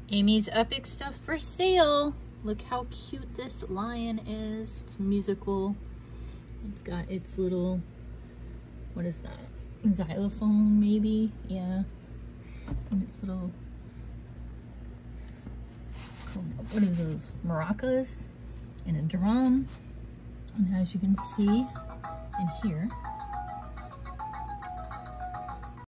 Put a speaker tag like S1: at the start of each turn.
S1: Amy's Epic stuff for sale. Look how cute this lion is. It's musical. It's got its little, what is that? Xylophone maybe? Yeah. And its little, what is those? Maracas and a drum. And as you can see in here,